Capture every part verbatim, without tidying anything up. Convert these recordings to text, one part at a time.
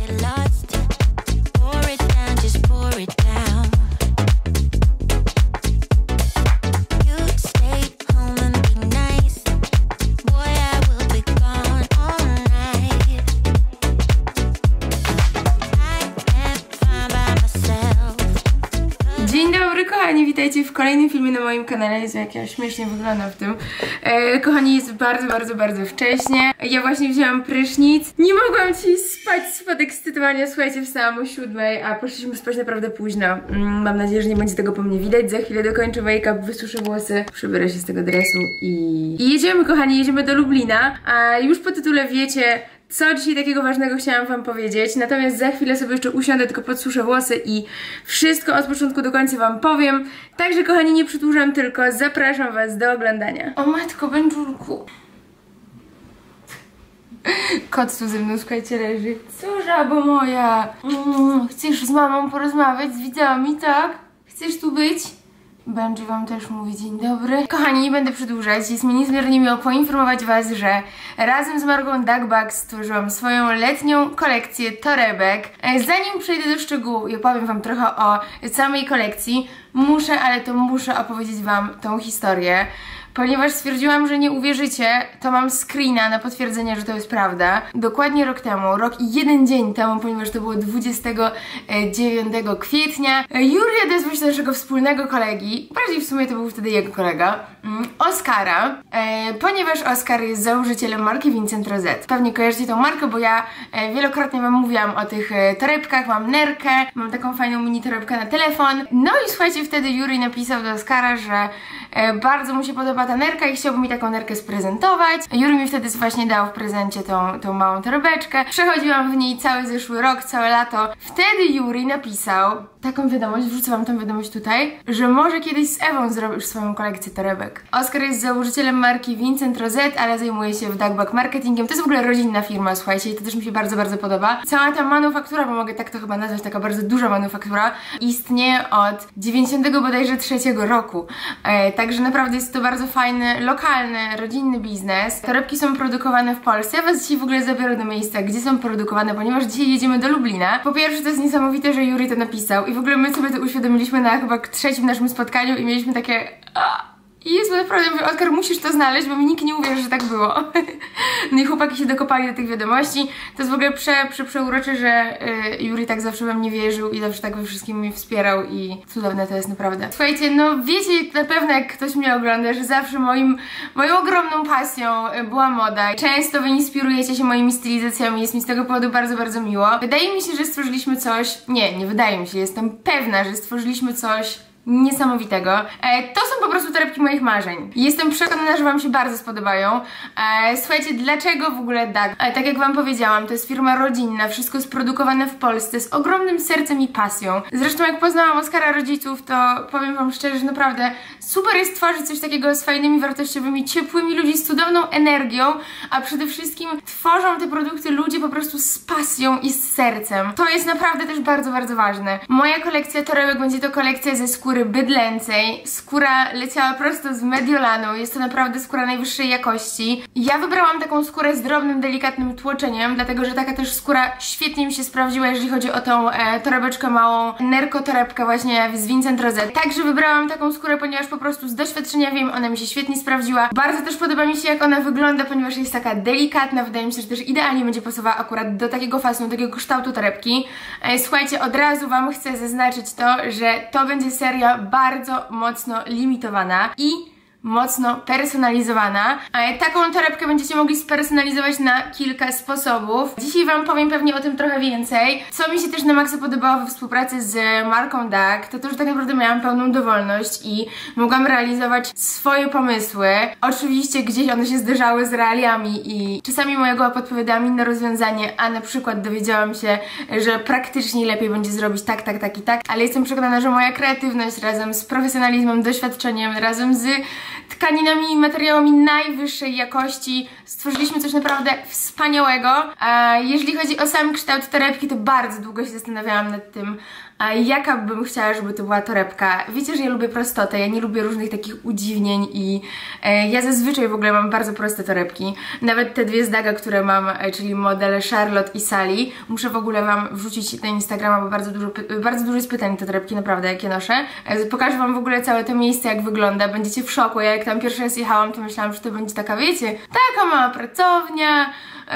Kochani, witajcie w kolejnym filmie na moim kanale. Jezu, jak ja śmiesznie wyglądam w tym. e, Kochani, jest bardzo, bardzo, bardzo wcześnie. Ja właśnie wzięłam prysznic. Nie mogłam dzisiaj spać z podekscytowania. Słuchajcie, wstałam o siódmej, a poszliśmy spać naprawdę późno. mm, Mam nadzieję, że nie będzie tego po mnie widać. Za chwilę dokończę make-up, wysuszę włosy, przybiorę się z tego dresu i... I jedziemy, kochani, jedziemy do Lublina. A już po tytule wiecie, co dzisiaj takiego ważnego chciałam wam powiedzieć. Natomiast za chwilę sobie jeszcze usiądę, tylko podsuszę włosy i wszystko od początku do końca wam powiem. Także kochani, nie przedłużam, tylko zapraszam was do oglądania. O matko, Bęczulku. Kot tu ze mną, słuchajcie, leży. Co, żabo moja? Mm, chcesz z mamą porozmawiać, z widzami, tak? Chcesz tu być? Benji wam też mówi dzień dobry. Kochani, nie będę przedłużać, jest mi niezmiernie miło poinformować was, że razem z marką Duckbag stworzyłam swoją letnią kolekcję torebek. Zanim przejdę do szczegółów i opowiem wam trochę o samej kolekcji, muszę, ale to muszę opowiedzieć wam tą historię. Ponieważ stwierdziłam, że nie uwierzycie, to mam screena na potwierdzenie, że to jest prawda. Dokładnie rok temu, rok i jeden dzień temu, ponieważ to było dwudziestego dziewiątego kwietnia, Juri odezwał się do naszego wspólnego kolegi, bardziej w sumie to był wtedy jego kolega, Oskara, e, ponieważ Oskar jest założycielem marki Vincent Rosette. Pewnie kojarzycie tą markę, bo ja e, wielokrotnie wam mówiłam o tych e, torebkach, mam nerkę, mam taką fajną mini torebkę na telefon. No i słuchajcie, wtedy Juri napisał do Oskara, że e, bardzo mu się podoba ta nerka i chciałby mi taką nerkę sprezentować. Juri mi wtedy właśnie dał w prezencie tą, tą małą torebeczkę. Przechodziłam w niej cały zeszły rok, całe lato. Wtedy Juri napisał taką wiadomość, wrzucę wam tą wiadomość tutaj, że może kiedyś z Ewą zrobisz swoją kolekcję torebek. Oskar jest założycielem marki Vincent Rosette, ale zajmuje się w Duckbag marketingiem. To jest w ogóle rodzinna firma, słuchajcie, i to też mi się bardzo, bardzo podoba. Cała ta manufaktura, bo mogę tak to chyba nazwać, taka bardzo duża manufaktura, istnieje od dziewięćdziesiątego bodajże trzeciego roku. E, także naprawdę jest to bardzo fajny, lokalny, rodzinny biznes. Torebki są produkowane w Polsce. Ja was dzisiaj w ogóle zabiorę do miejsca, gdzie są produkowane, ponieważ dzisiaj jedziemy do Lublina. Po pierwsze, to jest niesamowite, że Juri to napisał i w ogóle my sobie to uświadomiliśmy na chyba trzecim naszym spotkaniu i mieliśmy takie... I jest naprawdę, mówię, Oskar, musisz to znaleźć, bo mi nikt nie uwierzy, że tak było. No i chłopaki się dokopali do tych wiadomości. To jest w ogóle prze, prze, przeurocze, że y, Juri tak zawsze we mnie wierzył i zawsze tak we wszystkim mnie wspierał i cudowne to jest naprawdę. Słuchajcie, no wiecie na pewno, jak ktoś mnie ogląda, że zawsze moim, moją ogromną pasją była moda. Często wy inspirujecie się moimi stylizacjami, jest mi z tego powodu bardzo, bardzo miło. Wydaje mi się, że stworzyliśmy coś, nie, nie wydaje mi się, jestem pewna, że stworzyliśmy coś niesamowitego. E, to są po prostu torebki moich marzeń. Jestem przekonana, że wam się bardzo spodobają. E, słuchajcie, dlaczego w ogóle Duck? E, tak jak wam powiedziałam, to jest firma rodzinna, wszystko jest produkowane w Polsce z ogromnym sercem i pasją. Zresztą jak poznałam Oskara rodziców, to powiem wam szczerze, że naprawdę super jest tworzyć coś takiego z fajnymi, wartościowymi, ciepłymi ludźmi, z cudowną energią, a przede wszystkim tworzą te produkty ludzie po prostu z pasją i z sercem. To jest naprawdę też bardzo, bardzo ważne. Moja kolekcja torebek będzie to kolekcja ze skóry bydlęcej. Skóra leciała prosto z Mediolanu. Jest to naprawdę skóra najwyższej jakości. Ja wybrałam taką skórę z drobnym, delikatnym tłoczeniem, dlatego że taka też skóra świetnie mi się sprawdziła, jeżeli chodzi o tą e, torebeczkę małą, nerko-torebkę właśnie z Vincent Rosette. Także wybrałam taką skórę, ponieważ po prostu z doświadczenia wiem, ona mi się świetnie sprawdziła. Bardzo też podoba mi się, jak ona wygląda, ponieważ jest taka delikatna. Wydaje mi się, że też idealnie będzie pasowała akurat do takiego fasonu, do takiego kształtu torebki. E, słuchajcie, od razu wam chcę zaznaczyć to, że to będzie seria bardzo mocno limitowana i mocno personalizowana. Taką torebkę będziecie mogli spersonalizować na kilka sposobów. Dzisiaj wam powiem pewnie o tym trochę więcej. Co mi się też na maksa podobało we współpracy z marką Duck, to to, że tak naprawdę miałam pełną dowolność i mogłam realizować swoje pomysły. Oczywiście gdzieś one się zderzały z realiami i czasami moja głowa podpowiadała mi inne rozwiązanie, a na przykład dowiedziałam się, że praktycznie lepiej będzie zrobić tak, tak, tak i tak, ale jestem przekonana, że moja kreatywność razem z profesjonalizmem, doświadczeniem, razem z tkaninami i materiałami najwyższej jakości stworzyliśmy coś naprawdę wspaniałego. A jeżeli chodzi o sam kształt torebki, to bardzo długo się zastanawiałam nad tym, A jaka bym chciała, żeby to była torebka? Wiecie, że ja lubię prostotę, ja nie lubię różnych takich udziwnień i e, ja zazwyczaj w ogóle mam bardzo proste torebki. Nawet te dwie z Daga, które mam, e, czyli modele Charlotte i Sally, muszę w ogóle wam wrzucić na Instagrama, bo bardzo dużo, bardzo dużo jest pytań te torebki, naprawdę, jakie noszę. E, pokażę wam w ogóle całe to miejsce, jak wygląda, będziecie w szoku. Ja jak tam pierwszy raz jechałam, to myślałam, że to będzie taka, wiecie, taka mała pracownia,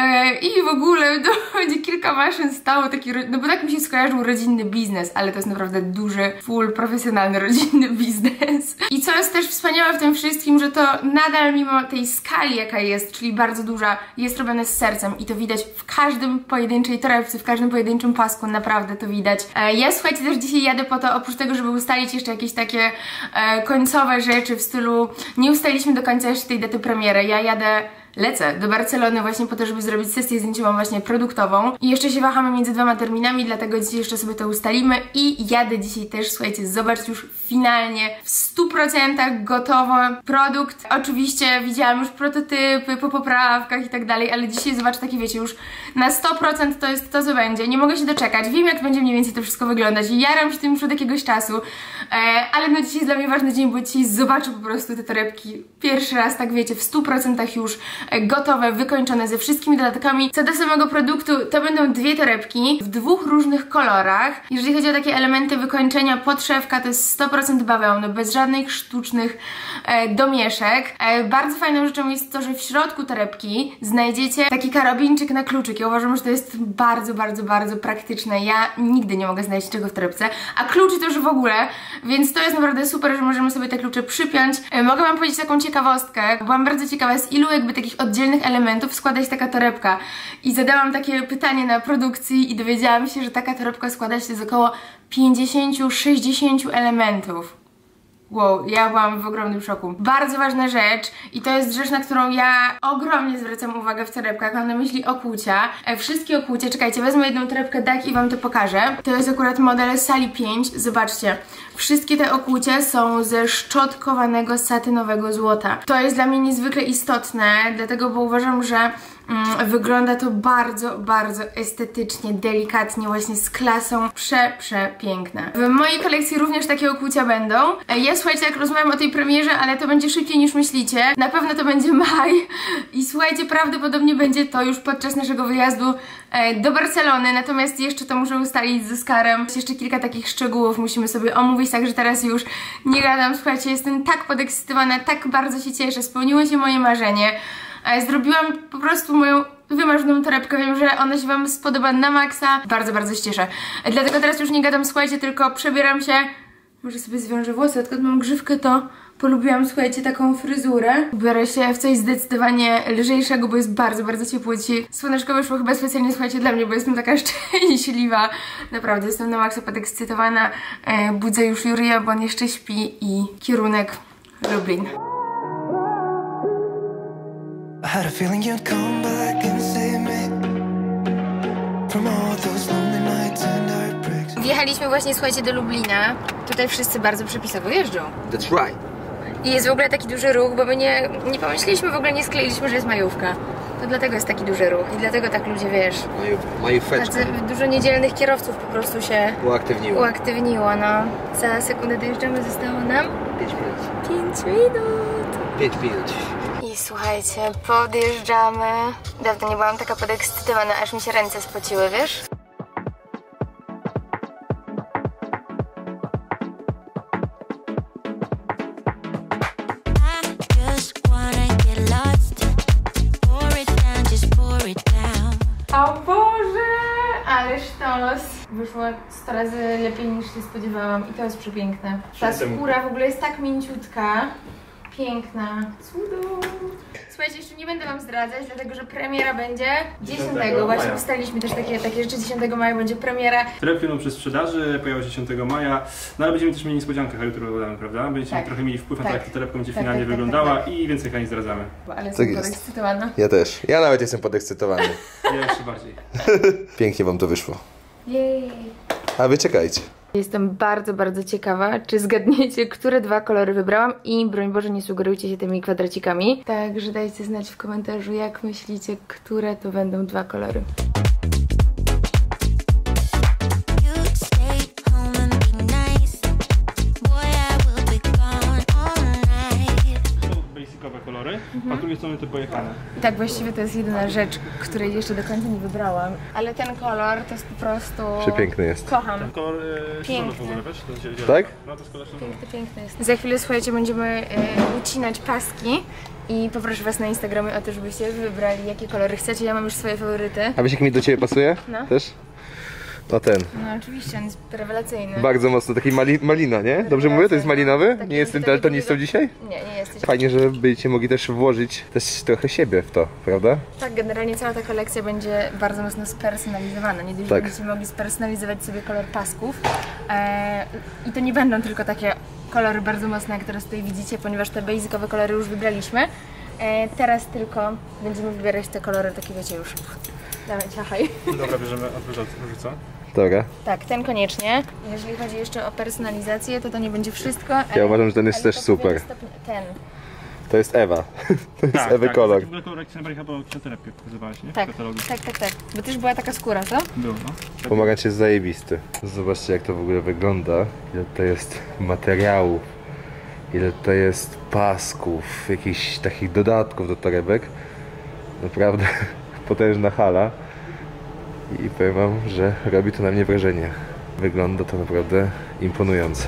i w ogóle to będzie kilka maszyn stało, taki, no bo tak mi się skojarzył rodzinny biznes, ale to jest naprawdę duży, full profesjonalny rodzinny biznes. I co jest też wspaniałe w tym wszystkim, że to nadal mimo tej skali, jaka jest, czyli bardzo duża, jest robione z sercem i to widać w każdym pojedynczej torebce, w każdym pojedynczym pasku, naprawdę to widać. Ja, słuchajcie, też dzisiaj jadę po to, oprócz tego, żeby ustalić jeszcze jakieś takie e, końcowe rzeczy w stylu, nie ustaliliśmy do końca jeszcze tej daty premiery, ja jadę Lecę do Barcelony właśnie po to, żeby zrobić sesję zdjęciową właśnie produktową i jeszcze się wahamy między dwoma terminami, dlatego dzisiaj jeszcze sobie to ustalimy i jadę dzisiaj też, słuchajcie, zobaczcie już finalnie w stu procentach gotowy produkt. Oczywiście widziałam już prototypy po poprawkach i tak dalej, ale dzisiaj zobaczę takie, wiecie, już na sto procent to jest to, co będzie. Nie mogę się doczekać, wiem, jak będzie mniej więcej to wszystko wyglądać i jaram się tym już od jakiegoś czasu, e, ale no dzisiaj jest dla mnie ważny dzień, bo dzisiaj zobaczę po prostu te torebki pierwszy raz, tak wiecie, w stu procentach już gotowe, wykończone ze wszystkimi dodatkami. Co do samego produktu, to będą dwie torebki w dwóch różnych kolorach. Jeżeli chodzi o takie elementy wykończenia, podszewka to jest sto procent bawełny, bez żadnych sztucznych e, domieszek. E, bardzo fajną rzeczą jest to, że w środku torebki znajdziecie taki karabinczyk na kluczyk. Ja uważam, że to jest bardzo, bardzo, bardzo praktyczne. Ja nigdy nie mogę znaleźć czego w torebce, a kluczy to już w ogóle, więc to jest naprawdę super, że możemy sobie te klucze przypiąć. E, mogę wam powiedzieć taką ciekawostkę. Byłam bardzo ciekawa, z ilu jakby takich oddzielnych elementów składa się taka torebka i zadałam takie pytanie na produkcji i dowiedziałam się, że taka torebka składa się z około pięćdziesięciu do sześćdziesięciu elementów. Wow, ja byłam w ogromnym szoku. Bardzo ważna rzecz i to jest rzecz, na którą ja ogromnie zwracam uwagę w torebkach. Mam na myśli okucia. E, wszystkie okucie, czekajcie, wezmę jedną torebkę D A G i wam to pokażę. To jest akurat model Sally pięć. Zobaczcie, wszystkie te okucie są ze szczotkowanego satynowego złota. To jest dla mnie niezwykle istotne, dlatego, bo uważam, że Mm, wygląda to bardzo, bardzo estetycznie, delikatnie, właśnie z klasą, prze, przepiękne. W mojej kolekcji również takie okucia będą. Ja, słuchajcie, jak rozmawiam o tej premierze, ale to będzie szybciej niż myślicie. Na pewno to będzie maj i słuchajcie, prawdopodobnie będzie to już podczas naszego wyjazdu do Barcelony, natomiast jeszcze to muszę ustalić z Oskarem. Jeszcze kilka takich szczegółów musimy sobie omówić, także teraz już nie gadam. Słuchajcie, jestem tak podekscytowana, tak bardzo się cieszę, spełniło się moje marzenie. Zrobiłam po prostu moją wymarzoną torebkę, wiem, że ona się wam spodoba na maksa. Bardzo, bardzo się cieszę. Dlatego teraz już nie gadam, słuchajcie, tylko przebieram się. Może sobie zwiążę włosy, odkąd mam grzywkę, to polubiłam, słuchajcie, taką fryzurę. Ubiorę się w coś zdecydowanie lżejszego, bo jest bardzo, bardzo ciepło dzisiaj. Słoneczko wyszło chyba specjalnie, słuchajcie, dla mnie, bo jestem taka szczęśliwa. Naprawdę, jestem na maksa podekscytowana. E, budzę już Jurija, bo on jeszcze śpi i kierunek Lublin. I had a feeling you'd come back and save me from all those lonely nights and heartbreaks. Wjechaliśmy właśnie, słuchajcie, do Lublina. Tutaj wszyscy bardzo przepisowo jeżdżą. That's right. I jest w ogóle taki duży ruch, bo my nie, nie pomyśleliśmy, w ogóle nie skleiliśmy, że jest majówka. To dlatego jest taki duży ruch i dlatego tak ludzie, wiesz, majóweczka. Dużo niedzielnych kierowców po prostu się uaktywniło. uaktywniło, no. Za sekundę dojeżdżamy, zostało nam pięć minut. pięć minut. pięć minut. I słuchajcie, podjeżdżamy. Dawno nie byłam taka podekscytowana, aż mi się ręce spociły, wiesz? O Boże, ale sztos! Wyszło sto razy lepiej niż się spodziewałam i to jest przepiękne. Ta skóra w ogóle jest tak mięciutka. Piękna. Cudo. Słuchajcie, jeszcze nie będę wam zdradzać, dlatego że premiera będzie dziesiątego. Właśnie ustaliliśmy też takie, takie rzeczy. dziesiątego maja będzie premiera. Torebki będą przez sprzedaży, pojawią się dziesiątego maja. No ale będziemy też mieli niespodziankę, jutro dodamy, prawda? Będziemy tak. trochę mieli wpływ na to, jak ta torebka będzie tak, finalnie tak, wyglądała tak, tak, tak. i więcej chyba nie zdradzamy. Ale jestem tak podekscytowana. Ja też. Ja nawet jestem podekscytowany. Ja jeszcze bardziej. Pięknie wam to wyszło. Jej. A wy czekajcie. Jestem bardzo, bardzo ciekawa, czy zgadniecie, które dwa kolory wybrałam i broń Boże, nie sugerujcie się tymi kwadracikami. Także dajcie znać w komentarzu, jak myślicie, które to będą dwa kolory. a z drugiej strony te pojechane. Tak, właściwie to jest jedyna rzecz, której jeszcze do końca nie wybrałam. Ale ten kolor to jest po prostu... Przepiękny jest. Kocham. Ten kolor e, Piękny. w ogóle, wiesz? To się, Tak? No to jest kolor Piękny, piękny jest. Za chwilę, słuchajcie, będziemy e, ucinać paski i poproszę was na Instagramie o to, żebyście wybrali, jakie kolory chcecie. Ja mam już swoje faworyty. A wiesz, jak mi do ciebie pasuje? No. Też? No ten. No oczywiście, on jest rewelacyjny. Bardzo mocno, taki mali, malina, nie? Dobrze mówię? To jest malinowy? Taki Nie jestem takiego- daltonistą dzisiaj? Nie, nie jesteś. Fajnie, że będziecie mogli też włożyć też trochę siebie w to, prawda? Tak, generalnie cała ta kolekcja będzie bardzo mocno spersonalizowana. Nie dość, Tak. że będziecie mogli spersonalizować sobie kolor pasków. E, I to nie będą tylko takie kolory bardzo mocne, jak teraz tutaj widzicie, ponieważ te basicowe kolory już wybraliśmy. E, teraz tylko będziemy wybierać te kolory takie, wiecie, już. Dawaj, ciachaj. Dobra, bierzemy od różuca. Dobra. Tak, ten koniecznie. Jeżeli chodzi jeszcze o personalizację, to to nie będzie wszystko. Ja uważam, że ten jest ale też to super. powinien stopni- Ten. To jest Ewa. To jest Tak, Ewy tak, kolor. To jest w ogóle kolor, jak się najbardziej chyba księtorebkę pokazywałaś, nie? W Tak, katalogu. tak, tak, tak. Bo też była taka skóra, co? Było, no. Tak. Pomarańcz jest zajebisty. Zobaczcie, jak to w ogóle wygląda. Ile to jest materiałów. Ile to jest pasków, jakichś takich dodatków do torebek. Naprawdę potężna hala. I powiem wam, że robi to na mnie wrażenie. Wygląda to naprawdę imponująco.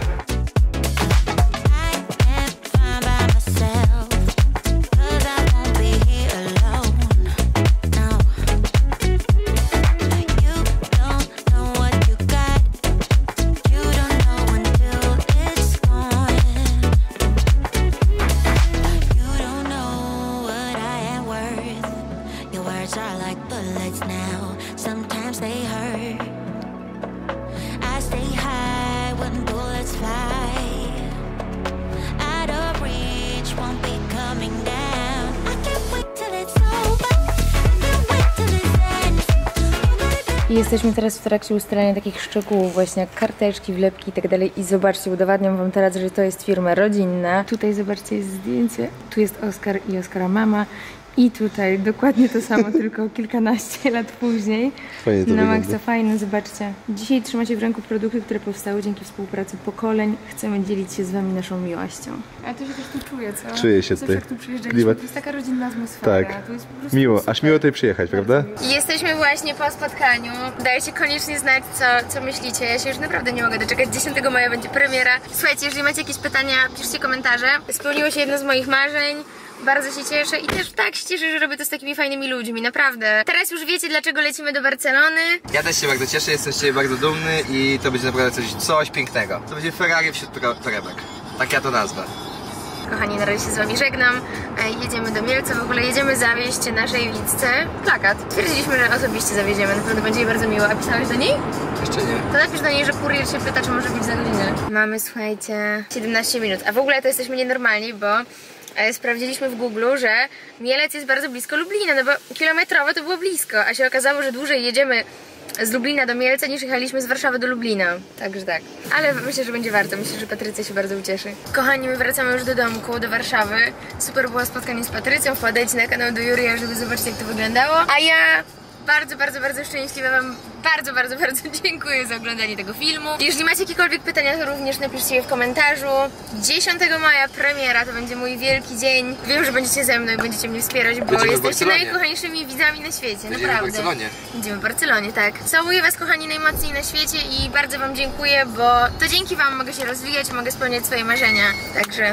I jesteśmy teraz w trakcie ustalania takich szczegółów, właśnie jak karteczki, wlepki i tak dalej. I zobaczcie, udowadniam wam teraz, że to jest firma rodzinna. Tutaj zobaczcie, jest zdjęcie. Tu jest Oskar i Oskara mama. I tutaj dokładnie to samo, tylko kilkanaście lat później. Fajnie to Na wygląda. maksa fajne, zobaczcie. Dzisiaj trzymacie w ręku produkty, które powstały dzięki współpracy pokoleń. Chcemy dzielić się z wami naszą miłością. A to się też tu czuję, co? Czuję się Zawsze tutaj. jak tu przyjeżdżaliśmy, Klimat. to jest taka rodzinna atmosfera. Tak. To jest po prostu Miło, super. aż miło tutaj przyjechać, prawda? Jesteśmy właśnie po spotkaniu. Dajcie koniecznie znać, co, co myślicie. Ja się już naprawdę nie mogę doczekać. dziesiątego maja będzie premiera. Słuchajcie, jeżeli macie jakieś pytania, piszcie komentarze. Spełniło się jedno z moich marzeń. Bardzo się cieszę i też tak się cieszę, że robię to z takimi fajnymi ludźmi, naprawdę. Teraz już wiecie, dlaczego lecimy do Barcelony. Ja też się bardzo cieszę, jestem z ciebie bardzo dumny i to będzie naprawdę coś, coś pięknego. To będzie Ferrari wśród torebek. Tak ja to nazwę. Kochani, na razie się z wami żegnam. E, jedziemy do Mielca, w ogóle jedziemy zawieźć naszej Witce plakat. Stwierdziliśmy, że osobiście zawieziemy, na pewno będzie jej bardzo miło. A pisałeś do niej? Jeszcze nie. To napisz do niej, że kurier się pyta, czy może być za godzinę. Mamy, słuchajcie, siedemnaście minut, a w ogóle to jesteśmy nienormalni, bo e, sprawdziliśmy w Google, że Mielec jest bardzo blisko Lublina, no bo kilometrowo to było blisko, a się okazało, że dłużej jedziemy z Lublina do Mielca niż jechaliśmy z Warszawy do Lublina, także tak. Ale myślę, że będzie warto, myślę, że Patrycja się bardzo ucieszy. Kochani, my wracamy już do domku, do Warszawy. Super było spotkanie z Patrycją, wpadajcie na kanał do Jurija, żeby zobaczyć, jak to wyglądało. A ja bardzo, bardzo, bardzo szczęśliwa wam bardzo, bardzo, bardzo dziękuję za oglądanie tego filmu. Jeżeli macie jakiekolwiek pytania, to również napiszcie je w komentarzu. dziesiątego maja premiera, to będzie mój wielki dzień. Wiem, że będziecie ze mną i będziecie mnie wspierać, bo Będziemy w jesteście Barcelonie. najkochańszymi widzami na świecie, Będziemy w naprawdę. Barcelonie. Będziemy w Barcelonie, tak. Całuję was, kochani, najmocniej na świecie i bardzo wam dziękuję, bo to dzięki wam mogę się rozwijać, mogę spełniać swoje marzenia. Także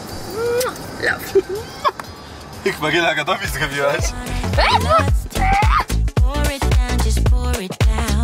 love. Jak Mariela Radowi zrobiłaś. Pour it down, just pour it down.